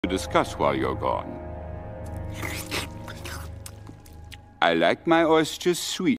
to discuss while you're gone. I like my oysters sweet.